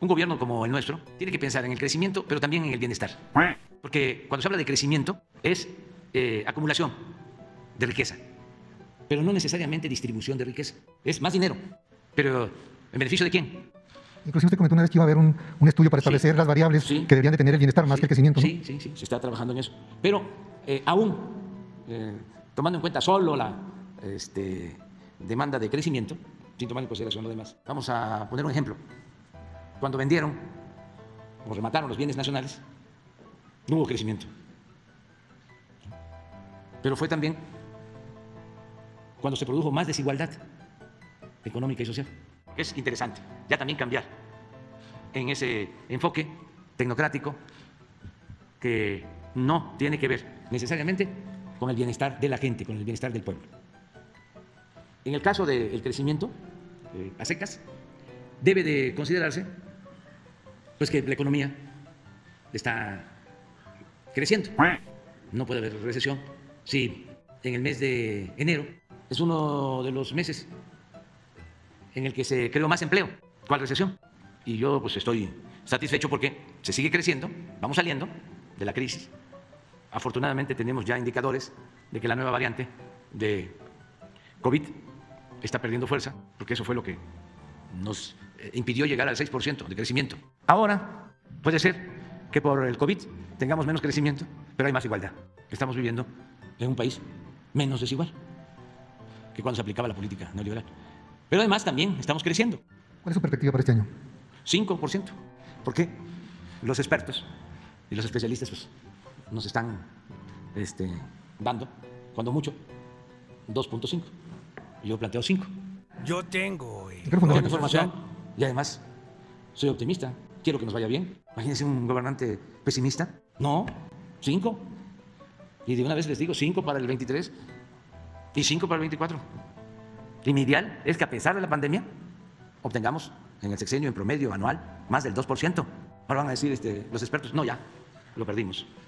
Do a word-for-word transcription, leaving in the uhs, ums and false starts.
un gobierno como el nuestro tiene que pensar en el crecimiento, pero también en el bienestar. Porque cuando se habla de crecimiento es eh, acumulación de riqueza, pero no necesariamente distribución de riqueza. Es más dinero, pero ¿en beneficio de quién? Inclusive usted comentó una vez que iba a haber un, un estudio para establecer sí, las variables sí, que deberían de tener el bienestar más sí, que el crecimiento, ¿no? Sí, sí, sí, se está trabajando en eso. Pero eh, aún eh, tomando en cuenta solo la este, demanda de crecimiento, sin tomar en consideración lo demás, vamos a poner un ejemplo. Cuando vendieron o remataron los bienes nacionales, no hubo crecimiento. Pero fue también cuando se produjo más desigualdad económica y social. Es interesante ya también cambiar en ese enfoque tecnocrático que no tiene que ver necesariamente con el bienestar de la gente, con el bienestar del pueblo. En el caso del crecimiento eh, a secas, debe de considerarse pues que la economía está creciendo. No puede haber recesión si en el mes de enero es uno de los meses en el que se creó más empleo. ¿Cuál recesión? Y yo pues estoy satisfecho porque se sigue creciendo, vamos saliendo de la crisis. Afortunadamente tenemos ya indicadores de que la nueva variante de COVID está perdiendo fuerza, porque eso fue lo que nos impidió llegar al seis por ciento de crecimiento. Ahora puede ser que por el COVID tengamos menos crecimiento, pero hay más igualdad. Estamos viviendo en un país menos desigual que cuando se aplicaba la política neoliberal. Pero además también estamos creciendo. ¿Cuál es su perspectiva para este año? cinco por ciento. ¿Por qué? Los expertos y los especialistas pues, nos están este, dando, cuando mucho, dos punto cinco. Yo planteo cinco. Yo tengo eh, Tengo información y además soy optimista. Quiero que nos vaya bien. Imagínense un gobernante pesimista. No, cinco. Y de una vez les digo, cinco para el veintitrés y cinco para el veinticuatro. Y mi ideal es que a pesar de la pandemia obtengamos en el sexenio en promedio anual más del dos por ciento. Ahora van a decir este, los expertos, no, ya, lo perdimos.